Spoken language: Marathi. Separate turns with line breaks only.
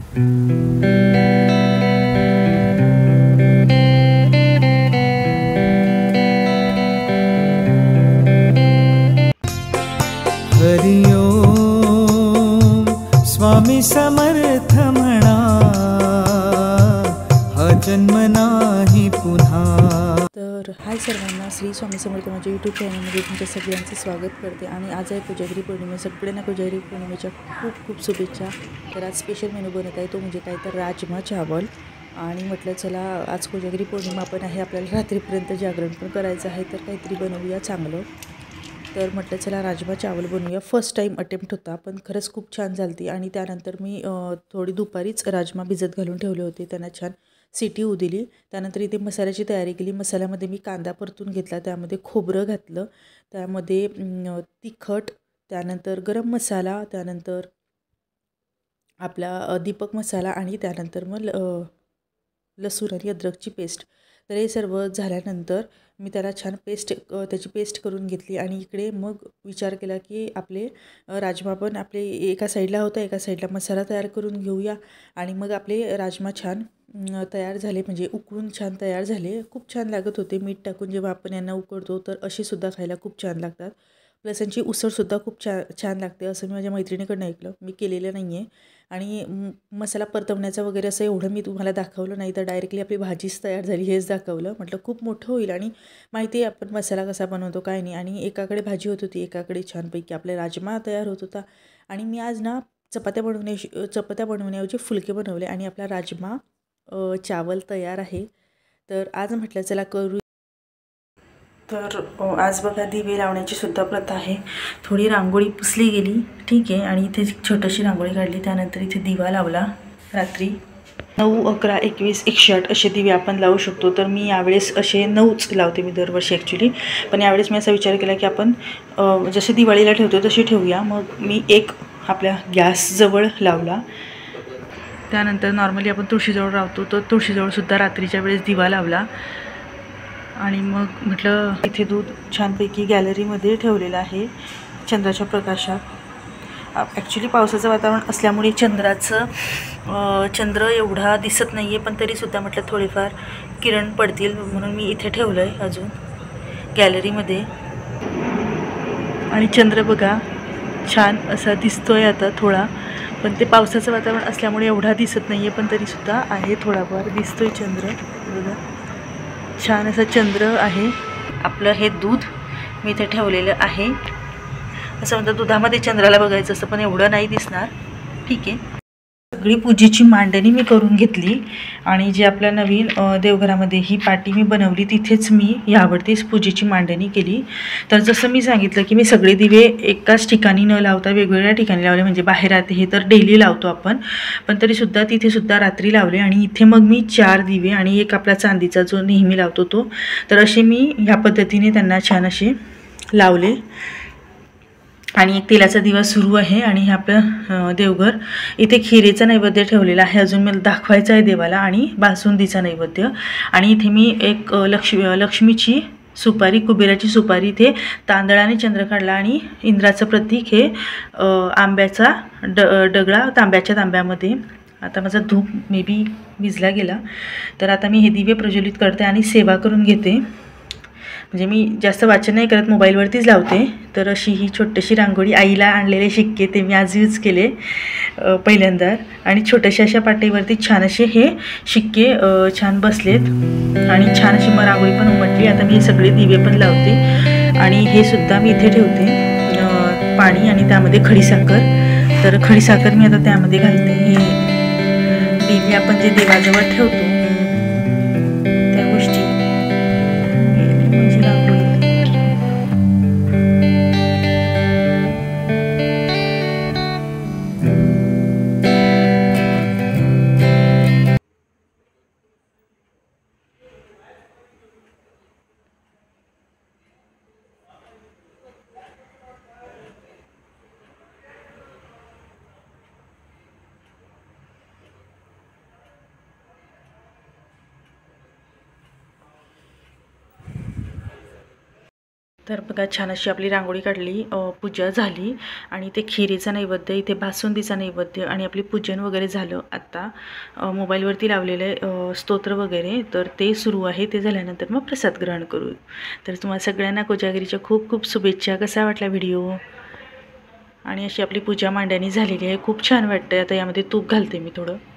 हरि ओम स्वामी समर्थ म्हणा, हा जन्म नाही पुन्हा।
तर हाय सर्वांना, श्री स्वामी समर्थ माझ्या यूट्यूब चॅनलमध्ये तुमच्या सगळ्यांचं स्वागत करते। आणि आज आहे कोजागिरी पौर्णिमा। सगळ्यांना कोजागिरी पौर्णिमेच्या खूप खूप शुभेच्छा। तर आज स्पेशल मेनू बनत आहे, तो म्हणजे काय तर राजमा चावल। आणि म्हटलं चला आज कोजागिरी पौर्णिमा पण आहे, आपल्याला रात्रीपर्यंत जागरण पण करायचं आहे, तर काहीतरी बनवूया चांगलं। तर म्हटलं चला राजमा चावल बनवूया। फर्स्ट टाईम अटेम्प्ट होता, पण खरंच खूप छान झालती। आणि त्यानंतर मी थोडी दुपारीच राजमा भिजत घालून ठेवले होते, त्यांना छान सिटी होऊ दिली। त्यानंतर इथे मसाल्याची तयारी केली। मसाल्यामध्ये मी कांदा परतून घेतला, त्यामध्ये खोबरं घातलं, त्यामध्ये तिखट, त्यानंतर गरम मसाला, त्यानंतर आपला दीपक मसाला, आणि त्यानंतर मग लसूण आणि अद्रकची पेस्ट। तर हे सर्व झाल्यानंतर मी त्याला छान त्याची पेस्ट करून घेतली। आणि इकडे मग विचार केला की आपले राजमा पण आपले एका साईडला होता, एका साईडला मसाला तयार करून घेऊया। आणि मग आपले राजमा छान तयार झाले, म्हणजे उकळून छान तयार झाले। खूप छान लागत होते। मीठ टाकून जेव्हा आपण यांना उकळतो तर अशी सुद्धा खायला खूप छान लागतात। प्लस यांची उसळसुद्धा खूप छान लागते, असं मी माझ्या मैत्रिणीकडनं ऐकलं, मी केलेलं नाही आहे। आणि मसाला परतवण्याचा वगैरे असं एवढं मी तुम्हाला दाखवलं नाही, तर डायरेक्टली आपली भाजीच तयार झाली हेच दाखवलं। म्हटलं खूप मोठं होईल आणि माहिती आहे आपण मसाला कसा बनवतो काय नाही। आणि एकाकडे भाजी होत होती, एकाकडे छानपैकी आपले राजमा तयार होत होता। आणि मी आज ना चपात्या बनवण्याऐवजी फुलके बनवले, आणि आपला राजमा चावल तयार आहे। तर आज म्हटलं चला करू। तर आज बघा दिवे लावण्याची सुद्धा प्रथा आहे। थोडी रांगोळी पुसली गेली, ठीक आहे, आणि इथे छोटीशी रांगोळी काढली। त्यानंतर इथे दिवा लावला। रात्री 9, 11, 21, 108 असे दिवे आपण लावू शकतो। तर मी यावेळेस असे 9च लावते मी दरवर्षी ॲक्च्युली, पण यावेळेस मी असा विचार केला की आपण जसे दिवाळीला ठेवतो तशी ठेवूया। मग मी एक आपल्या गॅसजवळ लावला। त्यानंतर नॉर्मली आपण तुळशीजवळ लावतो, तर तुळशीजवळसुद्धा रात्रीच्या वेळेस दिवा लावला। आणि मग म्हटलं इथे दूध छानपैकी गॅलरीमध्ये ठेवलेलं आहे चंद्राच्या प्रकाशात। ॲक्च्युली पावसाचं वातावरण असल्यामुळे चंद्र एवढा दिसत नाही आहे, पण तरीसुद्धा म्हटलं थोडेफार किरण पडतील म्हणून मी इथे ठेवलं आहे अजून गॅलरीमध्ये। आणि चंद्र बघा छान असा दिसतो आहे आता थोडा, पण ते पावसाचं वातावरण असल्यामुळे एवढा दिसत नाही आहे, पण तरीसुद्धा आहे थोडाफार दिसतो आहे चंद्र बघा। छान असं चंद्र आहे। आपलं हे दूध मी इथे ठेवलेलं आहे। असं म्हणतात दुधामध्ये चंद्राला बघायचं असतं, पण एवढं नाही दिसणार, ठीक आहे। सगळी पूजेची मांडणी मी करून घेतली। आणि जे आपल्या नवीन देवघरामध्ये ही पाटी मी बनवली, तिथेच मी यावरतीच पूजेची मांडणी केली। तर जसं मी सांगितलं की मी सगळे दिवे एकाच ठिकाणी न लावता वेगवेगळ्या ठिकाणी लावले, म्हणजे बाहेर आते हे तर डेली लावतो आपण, पण तरीसुद्धा तिथेसुद्धा रात्री लावले। आणि इथे मग मी 4 दिवे आणि एक आपला चांदीचा जो नेहमी लावतो तो, तर असे मी ह्या पद्धतीने त्यांना छान असे लावले। आणि एक तेलाचा दिवा सुरू आहे। आणि हे आपलं देवघर, इथे खिरेचा नैवेद्य ठेवलेला आहे, अजून मला दाखवायचं आहे देवाला, आणि बासुंदीचा नैवेद्य। आणि इथे मी एक लक्ष्मीची सुपारी, कुबेराची सुपारी, इथे तांदळाने चंद्र काढला, आणि इंद्राचं प्रतीक हे आंब्याचा डगळा तांब्याच्या तांब्यामध्ये। आता माझा धूप मे बी विजला गेला, तर आता मी हे दिवे प्रज्वलित करते आणि सेवा करून घेते। म्हणजे मी जास्त वाचन नाही करत, मोबाईलवरतीच लावते। तर अशी ही छोटीशी रांगोळी, आईला आणलेले शिक्के ते मी आज यूज केले पहिल्यांदा। आणि छोट्याशा अशा पाटीवरती छान असे हे शिक्के छान बसलेत, आणि छान अशी मग रांगोळी पण उमटली। आता मी हे सगळे दिवे पण लावते, आणि हे सुद्धा मी इथे ठेवते पाणी, आणि त्यामध्ये खडीसाखर। तर खडीसाखर मी आता त्यामध्ये घालते। हे दिवे आपण जे देवाजवळ ठेवतो त्या गोष्टी, म्हणजे रांगोळी। तर बघा छान अशी आपली रांगोळी काढली, पूजा झाली आणि ते खिरीचा नैवेद्य, इथे बासुंदीचा नैवेद्य आणि आपली पूजन वगैरे झालं. आत्ता मोबाईलवरती लावलेलं आहे स्तोत्र वगैरे, तर ते सुरू आहे. ते झाल्यानंतर मग प्रसाद ग्रहण करू. तर तुम्हाला सगळ्यांना कोजागिरीच्या खूप खूप शुभेच्छा. कसा वाटला व्हिडिओ? आणि अशी आपली पूजा मांडणी झालेली आहे. खूप छान वाटतं. आता यामध्ये तूप घालते मी थोडं.